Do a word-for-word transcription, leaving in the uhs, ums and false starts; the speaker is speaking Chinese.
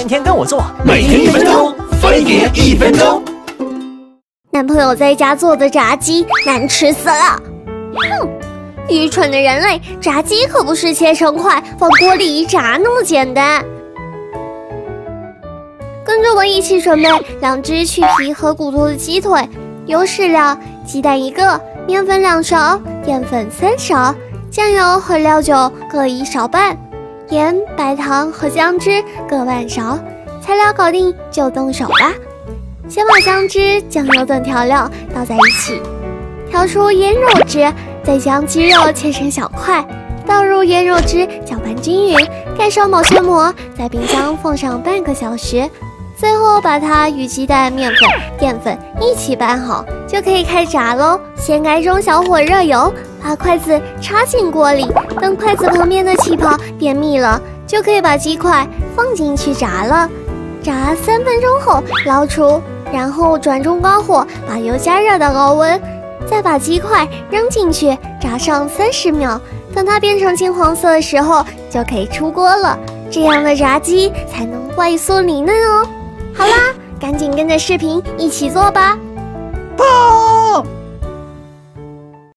天天跟我做， 每天一分钟，飞碟一分钟。 男朋友在家做的炸鸡难吃死了，哼！愚蠢的人类，炸鸡可不是切成块放锅里一炸那么简单。跟着我一起准备两只去皮和骨头的鸡腿，有适量，鸡蛋一个，面粉两勺，淀粉三勺，酱油和料酒各一勺半，盐、白糖和姜汁各半勺。材料搞定就动手吧。先把姜汁、酱油等调料倒在一起，调出腌肉汁，再将鸡肉切成小块，倒入腌肉汁，搅拌均匀，盖上保鲜膜，在冰箱放上半个小时。最后把它与鸡蛋、面粉、淀粉一起拌好，就可以开炸喽。先盖中小火热油，把筷子插进锅里，等筷子旁边的气泡变密了，就可以把鸡块放进去炸了。炸三分钟后捞出，然后转中高火，把油加热到高温，再把鸡块扔进去，炸上三十秒。等它变成金黄色的时候，就可以出锅了。这样的炸鸡才能外酥里嫩哦。好啦，赶紧跟着视频一起做吧。